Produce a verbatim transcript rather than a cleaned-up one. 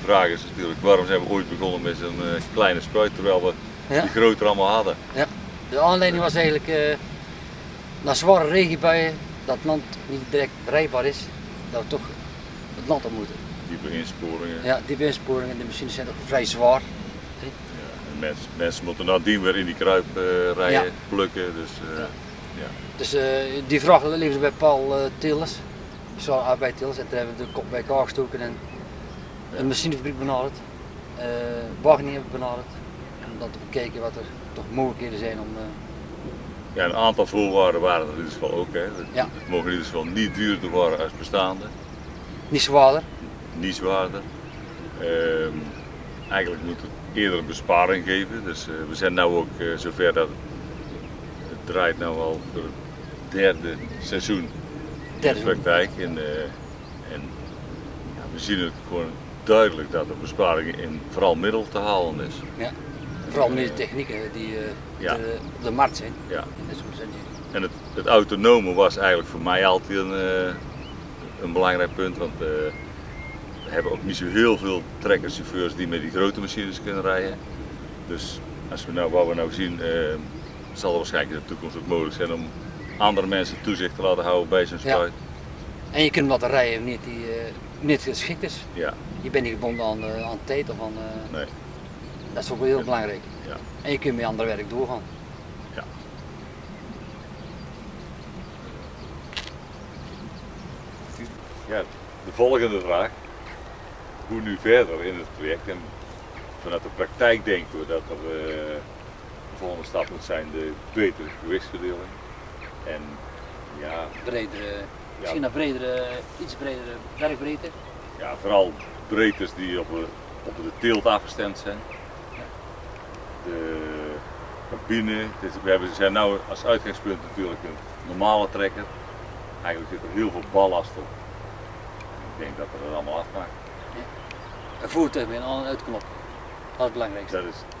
vraag is natuurlijk, waarom zijn we ooit begonnen met zo'n uh, kleine spruit terwijl we Ja. die grotere allemaal hadden? Ja. De aanleiding was eigenlijk uh, na zware regenbuien, dat het land niet direct bereikbaar is, dat we toch het land op moeten. Diepe insporingen. Ja, diepe insporingen, de machines zijn ook vrij zwaar. Ja, en mensen, mensen moeten nadien weer in die kruip uh, rijden, Ja. plukken. Dus, uh, Ja. ja. Dus uh, die vracht leverde bij Paul uh, Tillers, speciaal arbeid Tillers, en toen hebben we de kop bij elkaar gestoken en Ja. een machinefabriek benaderd, uh, Wageningen hebben we benaderd, om dan te bekijken wat er toch mogelijkheden zijn om... Uh, Ja, een aantal voorwaarden waren er in ieder geval ook. Hè. Het, Ja. het mogen in ieder geval niet duurder worden als bestaande, niet zwaarder. niet zwaarder. Ehm, eigenlijk moet het eerder een besparing geven. Dus uh, we zijn nu ook uh, zover dat het draait nou al voor het derde seizoen Derde in de praktijk. En, uh, en ja, we zien het gewoon duidelijk dat er besparingen in vooral middel te halen is. Ja. Vooral met de technieken die uh, Ja. de, op de markt zijn. Ja. In dit soort zin. En het, het autonome was eigenlijk voor mij altijd een, uh, een belangrijk punt, want uh, we hebben ook niet zo heel veel trekkerchauffeurs die met die grote machines kunnen rijden. Dus als we nou, wat we nou zien, uh, zal er waarschijnlijk in de toekomst ook mogelijk zijn om andere mensen toezicht te laten houden bij zo'n spuit. Ja. En je kunt hem laten rijden wanneer die uh, niet geschikt is. Ja. Je bent niet gebonden aan, uh, aan tijd of aan... Uh, Nee. Dat is ook wel heel belangrijk. Ja. En je kunt met ander werk doorgaan. Ja. Ja, de volgende vraag. Hoe nu verder in het project? En vanuit de praktijk denken we dat er uh, de volgende stap moet zijn de betere gewichtsverdeling. En ja, Bredere, misschien een bredere, iets bredere werkbreedte. ja, vooral breedtes die op de, op de teelt afgestemd zijn. De cabine, dus we hebben, zijn nu als uitgangspunt natuurlijk een normale trekker. Eigenlijk zit er heel veel ballast op. Ik denk dat we dat allemaal afmaken. Een voertuig met een aan- en uitknop. Dat is het belangrijkste. Dat is,